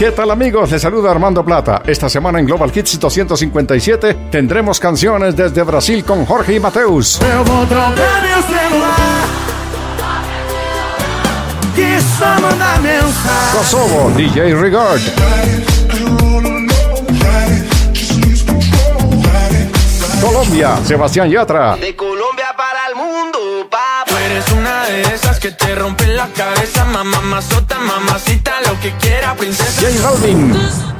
¿Qué tal, amigos? Les saluda Armando Plata. Esta semana en Global Hits 257 tendremos canciones desde Brasil con Jorge y Mateus. Eu vou trocar meu celular e só mandar mensagem. Kosovo, DJ Regard. Colombia, Sebastián Yatra. De Colombia para el mundo, papá. Tú eres una de esas que te rompen la cabeza, mamá, mazota, mamacita, lo que quiera, princesa. J Balvin.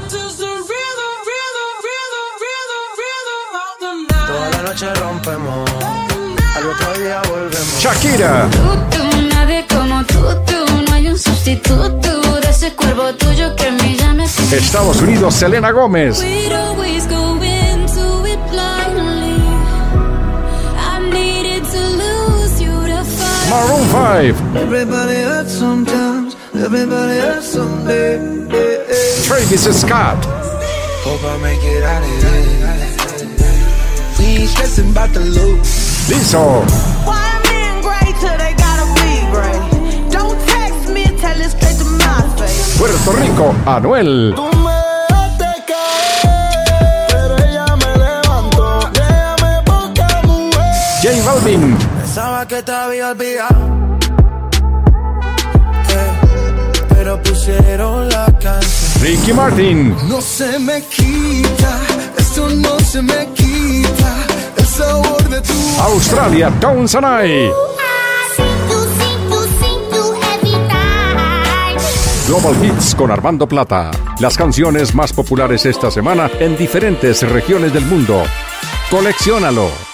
Toda la noche rompemos, al otro día volvemos. Shakira. Tú, nadie como tú, no hay un sustituto de ese cuerpo tuyo que me llame. Estados Unidos, Selena Gómez. We'd always go into it blindly. I needed to lose you to find. Maroon 5. Everybody hurts sometimes, everybody hurts someday. Travis Scott. Hope I make it out of here. We ain't stressing about the loot. Lizzo. Why men great till they gotta be great? Don't text me, tell it straight to my face. Puerto Rico, Anuel. Tú me dejaste caer, pero ella me levantó. Déjame poca mujer. J Balvin. Pensaba que te había olvidado, pero pusieron la canción. Ricky Martin. No se me quita, esto no se me quita, el sabor de tu Australia, Tones and I. Global Hits con Armando Plata. Las canciones más populares esta semana en diferentes regiones del mundo. Colecciónalo.